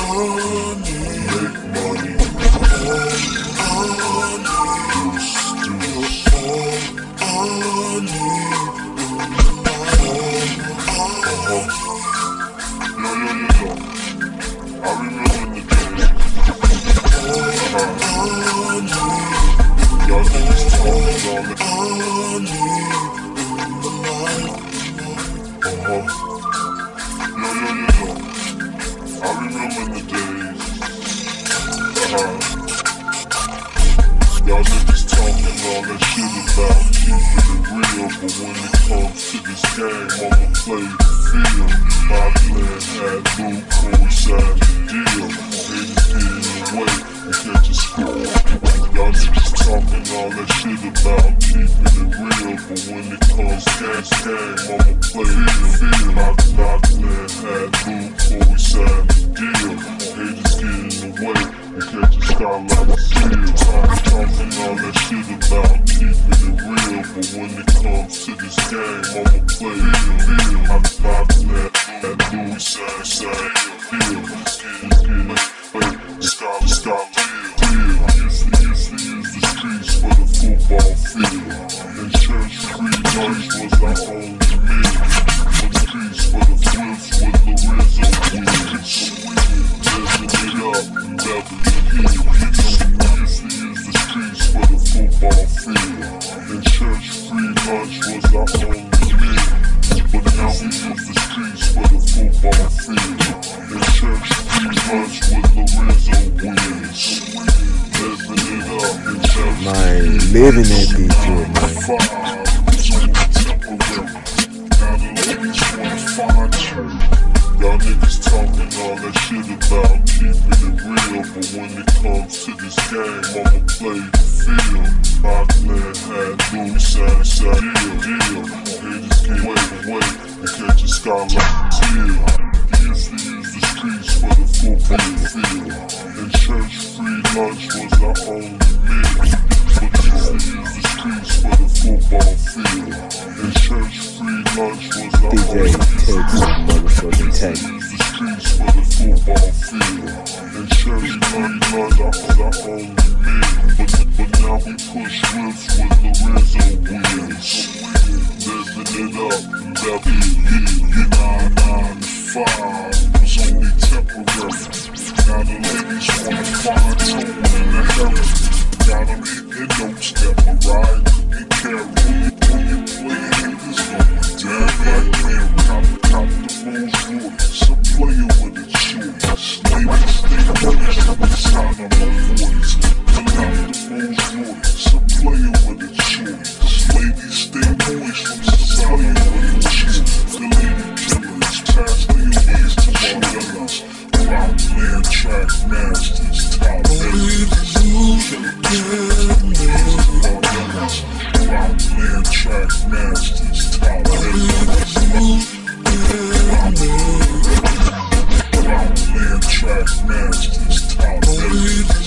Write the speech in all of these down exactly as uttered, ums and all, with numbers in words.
Living that bitch up, Y'all niggas talking all that shit about keeping it real, but when it comes to this game, I'ma play the field. Rockland had Duece, southside, deal, deal. Haters get wait, wait, and catch a sky like a teal. He used to use the streets for the football field, and church free lunch was our only meal. But he used to use the streets for the football field, and church free lunch was our D J only meal. motherfucking Tay. The streets for the football field, and church money lunch was our only meal. But, but now we push whips with Lorenzo wheels. Living it up, and that be it. nine nine to five was only temporary. Now the ladies wanna find tone in the heaven. Got them hitting notes that Mariah couldn't carry. When you play haters going down like Mary. Cop, cop the Rolls Royce, I'm playing with it short. Ladies stay moist from the sound of my voice. Cop the Rolls Royce, I'm playing with it short. Ladies stay moist from the sound of my voice. The lady killers pass their ways to my fellas. Rockland track masters, top editors. Rockland track masters, top editors. Rockland track masters, top editors.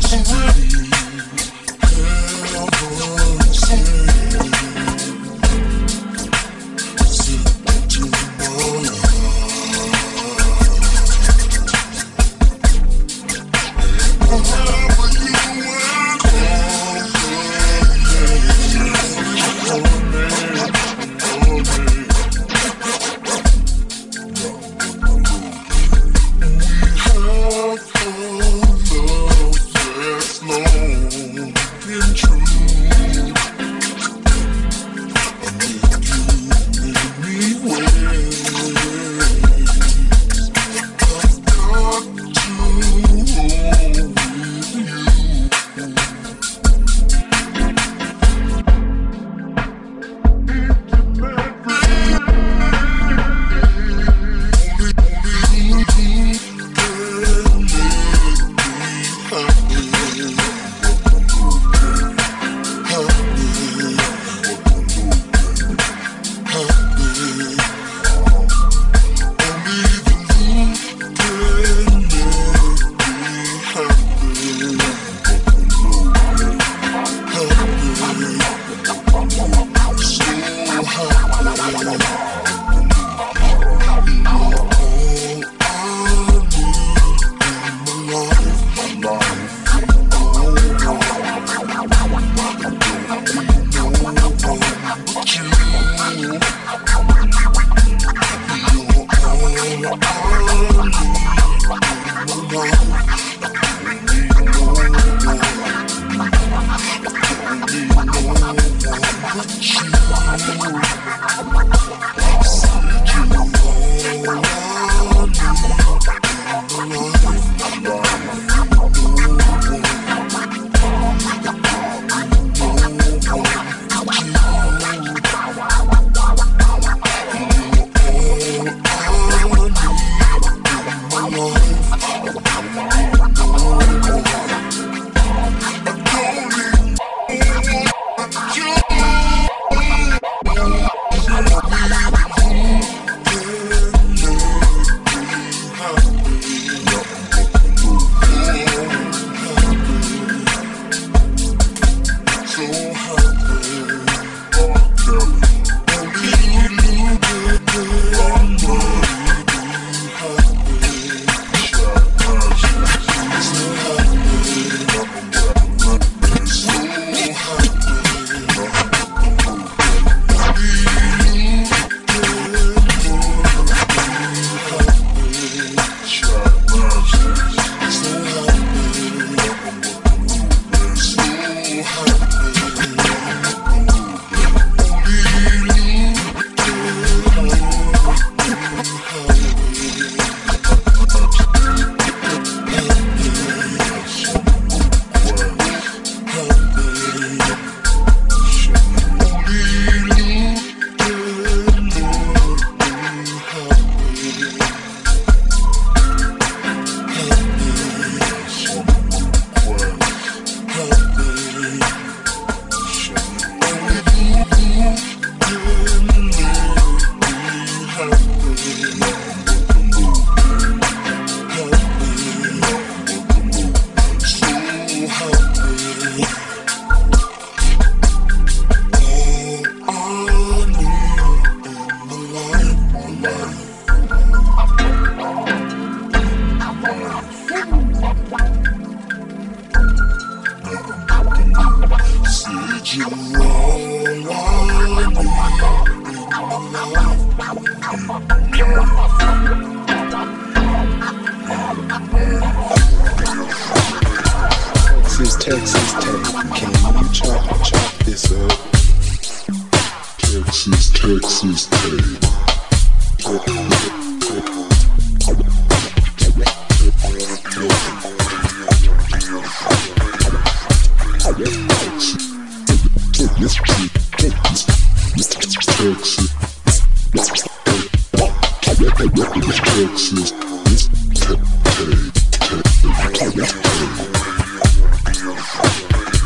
Texas, Texas, Tay. Can you chop, chop this up? Texas, Texas, Tay.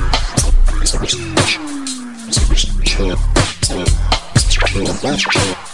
Texas,